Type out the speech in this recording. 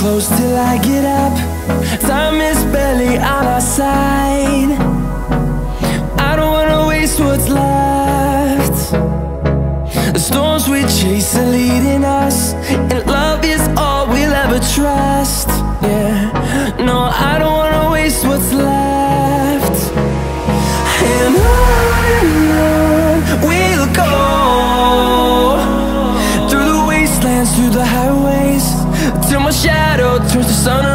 close till I get up. Time is barely on our side. I don't wanna waste what's left. The storms we chase are leading us, and love is all we'll ever trust. Yeah, no, I don't wanna waste what's left. And on we'll go, through the wastelands, through the highways, till my shadow turns to sun